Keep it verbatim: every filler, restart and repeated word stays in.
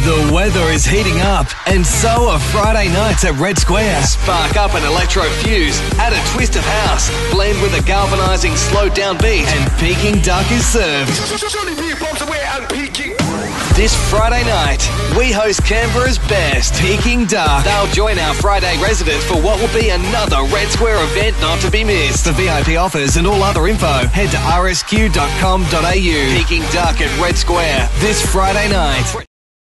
The weather is heating up, and so are Friday nights at Red Square. Spark up an electro fuse, add a twist of house, blend with a galvanising slowed down beat, and Peking Duk is served. This Friday night, we host Canberra's best, Peking Duk. They'll join our Friday residents for what will be another Red Square event not to be missed. For V I P offers and all other info, head to r s q dot com dot a u. Peking Duk at Red Square this Friday night.